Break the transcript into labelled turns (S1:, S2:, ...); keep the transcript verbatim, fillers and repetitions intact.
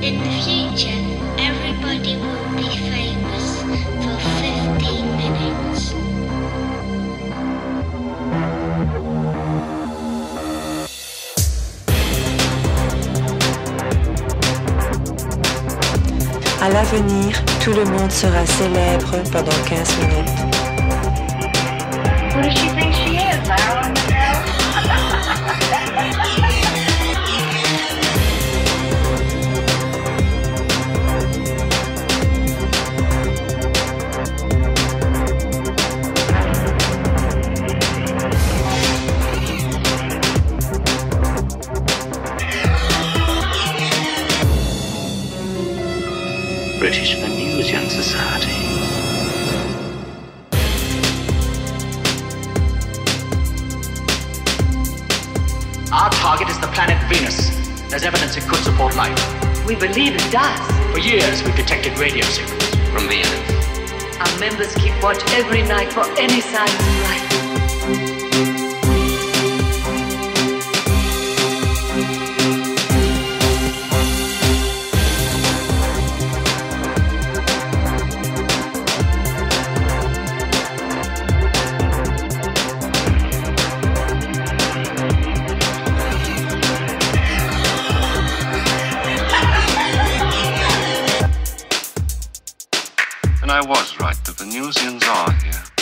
S1: In the future, everybody will be famous for fifteen minutes.
S2: À l'avenir, tout le monde sera célèbre pendant quinze minutes.
S3: Who does she think she is, Marilyn Monroe?
S4: British Venusian Society.
S5: Our target is the planet Venus. There's evidence it could support life.
S6: We believe it does.
S5: For years, we've detected radio signals
S4: From the Earth.
S6: Our members keep watch every night for any signs of life.
S7: I was right, the Venusians are here.